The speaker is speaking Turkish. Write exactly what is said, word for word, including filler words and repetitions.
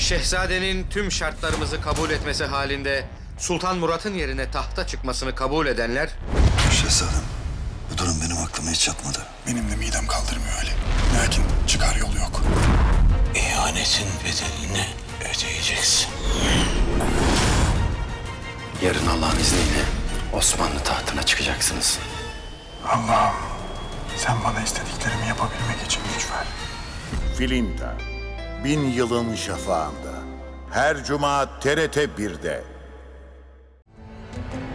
Şehzadenin tüm şartlarımızı kabul etmesi halinde Sultan Murat'ın yerine tahta çıkmasını kabul edenler... Şehzadem, bu durum benim aklıma hiç yatmadı. Benim de midem kaldırmıyor öyle. Lakin çıkar yolu yok. İhanetin bedelini ödeyeceksin. Yarın Allah'ın izniyle Osmanlı tahtına çıkacaksınız. Allah'ım, sen bana istediklerimi yapabilmek için güç ver. Filinta, Bin Yılın Şafağında. Her cuma T R T bir'de.